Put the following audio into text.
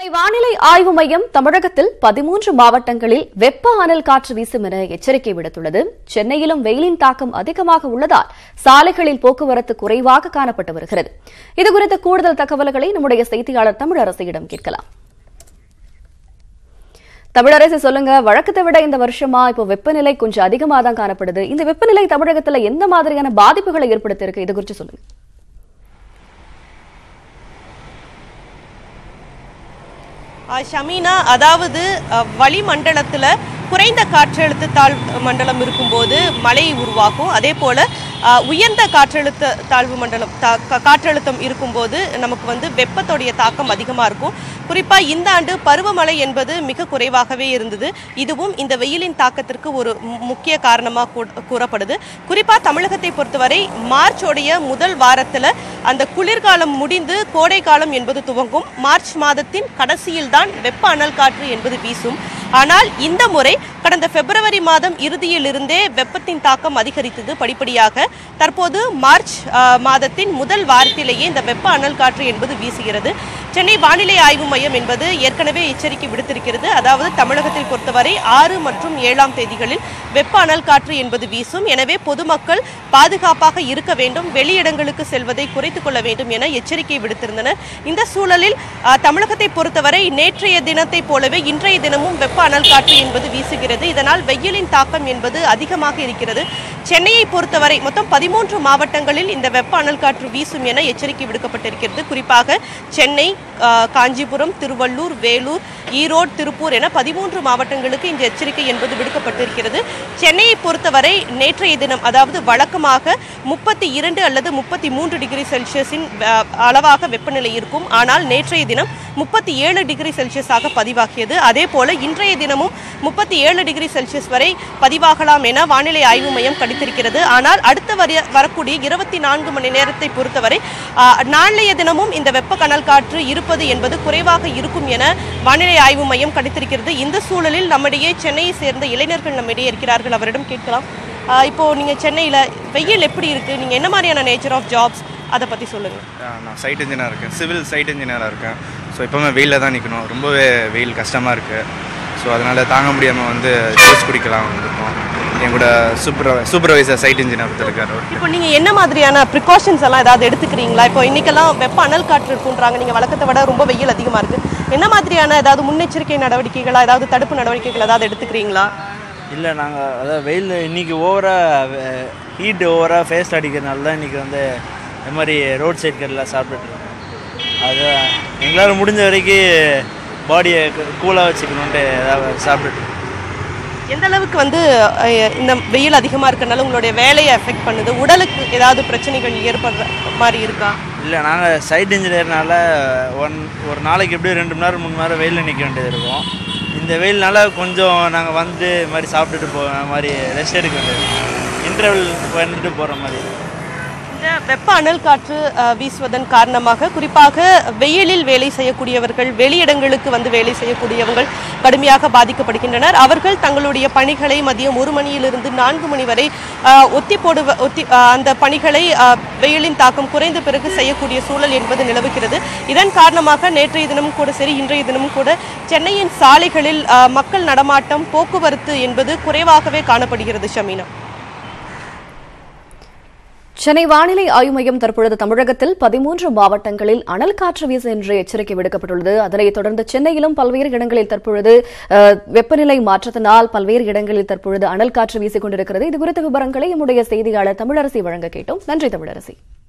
வானிலை ஆய்வு மையம் தமிழகத்தில் 13 மாவட்டங்களில் வெப்ப அனல் காற்று வீசும் என எச்சரிக்கை விடுத்துள்ளது. சென்னையிலும் வெயிலின் தாக்கம் அதிகமாக உள்ளதால் சாலைகளில் போக்குவரத்து குறைவாக காணப்பட்டு வருகிறது. இதுகுறித்த கூடுதல் தகவல்களை நம்முடைய செய்தியாளர் தமிழரசியிடம் கேட்கலாம். தமிழரசி, சொல்லுங்க, வழக்கத்தை விட இந்த வருஷமா இப்போ வெப்பநிலை கொஞ்சம் அதிகமாக தான் காணப்படுது. இந்த வெப்பநிலை தமிழகத்தில் எந்த மாதிரியான பாதிப்புகளை ஏற்படுத்தியிருக்கு, இது குறித்து சொல்லுங்க. ஷமீனா, அதாவது வளிமண்டலத்துல குறைந்த காற்றழுத்த தாழ்வு மண்டலம் இருக்கும்போது மழை உருவாகும். அதே போல உயர்ந்த காற்றழுத்த தாழ்வு மண்டலம் காற்றழுத்தம் இருக்கும்போது நமக்கு வெப்பத்தோடைய தாக்கம் அதிகமாக இருக்கும். குறிப்பாக இந்த ஆண்டு பருவமழை என்பது மிக குறைவாகவே இருந்தது. இதுவும் இந்த வெயிலின் தாக்கத்திற்கு ஒரு முக்கிய காரணமாக கூறப்படுது. குறிப்பாக தமிழகத்தை பொறுத்தவரை மார்ச்சோடைய முதல் வாரத்தில் அந்த குளிர்காலம் முடிந்து கோடை காலம் என்பது துவங்கும். மார்ச் மாதத்தின் கடைசியில் தான் வெப்ப அனல் காற்று என்பது வீசும். ஆனால் இந்த முறை கடந்த பிப்ரவரி மாதம் இறுதியிலிருந்தே வெப்பத்தின் தாக்கம் அதிகரித்தது படிப்படியாக. தற்போது மார்ச் மாதத்தின் முதல் வாரத்திலேயே இந்த வெப்ப அனல் காற்று என்பது வீசுகிறது. சென்னை வானிலை ஆய்வு மையம் என்பது ஏற்கனவே எச்சரிக்கை விடுத்திருக்கிறது. அதாவது தமிழகத்தை பொறுத்தவரை 6 மற்றும் 7ஆம் தேதிகளில் வெப்ப அனல் காற்று என்பது வீசும். எனவே பொதுமக்கள் பாதுகாப்பாக இருக்க வேண்டும், வெளியிடங்களுக்கு செல்வதை குறைத்துக் கொள்ள வேண்டும் என எச்சரிக்கை விடுத்திருந்தனர். இந்த சூழலில் தமிழகத்தை பொறுத்தவரை நேற்றைய தினத்தை போலவே இன்றைய தினமும் வெப்ப அனல் காற்று என்பது வீசுகிறது. இதனால் வெயிலின் தாக்கம் என்பது அதிகமாக இருக்கிறது. சென்னையை பொறுத்தவரை மொத்தம் 13 மாவட்டங்களில் இந்த வெப்ப அனல் காற்று வீசும் என எச்சரிக்கை விடுக்கப்பட்டிருக்கிறது. குறிப்பாக சென்னை, காஞ்சிபுரம், திருவள்ளூர், வேலூர், ஈரோடு, திருப்பூர் என 13 மாவட்டங்களுக்கு இந்த எச்சரிக்கை என்பது விடுக்கப்பட்டிருக்கிறது. சென்னையை பொறுத்தவரை நேற்றைய தினம், அதாவது வழக்கமாக 32 அல்லது 33 டிகிரி செல்சியஸின் அளவாக வெப்பநிலை இருக்கும். ஆனால் நேற்றைய தினம் 37 டிகிரி செல்சியஸாக பதிவாகியது. அதே போல இன்றைய தினமும் 37 டிகிரி செல்சியஸ் வரை பதிவாகலாம் என வானிலை ஆய்வு மையம் கணித்திருக்கிறது. ஆனால் அடுத்த வரக்கூடிய 24 மணி நேரத்தை பொறுத்தவரை நாளைய தினமும் இந்த வெப்ப அனல் காற்று இருப்பது என்பது குறைவாக இருக்கும் என வானிலை ஆய்வு மையம் கணித்திருக்கிறது. இந்த சூழலில் நம்மிடையே சென்னையை சேர்ந்த இளைஞர்கள் நம்மிடையே இருக்கிறார்கள், அவரிடம் கேட்கலாம். இப்போ நீங்க சென்னையில வெயில் எப்படி இருக்கு, நீங்க என்ன மாதிரியான நேச்சர் ஆஃப் ஜாப்ஸ், அதை பற்றி சொல்லுங்கள். நான் சைட் இன்ஜினியராக இருக்கேன், சிவில் சைட் இன்ஜினியராக இருக்கேன். ஸோ எப்போவுமே வெயிலில் தான் நிற்கணும், ரொம்பவே வெயில் கஷ்டமாக இருக்குது. ஸோ அதனால் தாங்க முடியாமல் ஜூஸ் குடிக்கலாம் வந்துருக்கோம். என் கூட சூப்பர்வைசர் சைட் இன்ஜினியர் இருக்காரு. இப்போ நீங்கள் என்ன மாதிரியான ப்ரிகாஷன்ஸ் எல்லாம் ஏதாவது எடுத்துக்கிறீங்களா? இப்போ இன்றைக்கெல்லாம் வெப்ப அனல் காற்று இருக்குன்றாங்க, நீங்கள் வழக்கத்தை விட ரொம்ப வெயில் அதிகமாக இருக்குது. என்ன மாதிரியான ஏதாவது முன்னெச்சரிக்கை நடவடிக்கைகளா, ஏதாவது தடுப்பு நடவடிக்கைகள் ஏதாவது எடுத்துக்கிறீங்களா? இல்லை, நாங்கள் அதாவது வெயில் இன்றைக்கி ஓவராக ஹீட் ஓவராக ஃபேஸ் அடிக்கிறதுனால தான் இன்றைக்கி இந்த மாதிரி ரோட் சைட் கடையில் சாப்பிட்டுட்ருக்கோம். அது எங்களால் முடிஞ்ச வரைக்கும் பாடியை கூலாக வச்சுக்கணுன்ட்டு ஏதாவது சாப்பிட்டுட்டு. எந்த அளவுக்கு இந்த வெயில் அதிகமாக இருக்கிறனால உங்களுடைய வேலையை எஃபெக்ட் பண்ணுது, உடலுக்கு ஏதாவது பிரச்சனைகள் ஏற்படுற மாதிரி இருக்கா? இல்லை, நாங்கள் சைட் இன்ஜினியர்னால ஒரு நாளைக்கு எப்படியும் 2 மணி நேரம் 3 மணி நேரம் வெயிலில் நிற்க வேண்டியது இருக்கும். இந்த வெயில்னால கொஞ்சம் நாங்கள் இது மாதிரி சாப்பிட்டுட்டு போகிற மாதிரி ரெஸ்ட் எடுக்க வேண்டியது, இன்டர்வல் வந்துட்டு போகிற மாதிரி. இந்த வெப்ப அனல் காற்று வீசுவதன் காரணமாக குறிப்பாக வெயிலில் வேலை செய்யக்கூடியவர்கள், வெளியிடங்களுக்கு வேலை செய்யக்கூடியவர்கள் கடுமையாக பாதிக்கப்படுகின்றனர். அவர்கள் தங்களுடைய பணிகளை மதியம் 1 மணியிலிருந்து 4 மணி வரை அந்த பணிகளை வெயிலின் தாக்கம் குறைந்த பிறகு செய்யக்கூடிய சூழல் என்பது நிலவுகிறது. இதன் காரணமாக நேற்றைய தினமும் கூட சரி, இன்றைய தினமும் கூட சென்னையின் சாலைகளில் மக்கள் நடமாட்டம், போக்குவரத்து என்பது குறைவாகவே காணப்படுகிறது. ஷமீனா, சென்னை வானிலை ஆய்வு மையம் தற்பொழுது தமிழகத்தில் 13 மாவட்டங்களில் அனல் காற்று வீச என்று எச்சரிக்கை விடுக்கப்பட்டுள்ளது. அதனைத் தொடர்ந்து சென்னையிலும் பல்வேறு இடங்களில் தற்பொழுது வெப்பநிலை மாற்றத்தினால் பல்வேறு இடங்களில் தற்பொழுது அனல் காற்று வீசிக் கொண்டிருக்கிறது. இதுகுறித்த விவரங்களை நம்முடைய செய்தியாளர் தமிழரசி வழங்க கேட்டோம். நன்றி தமிழரசி.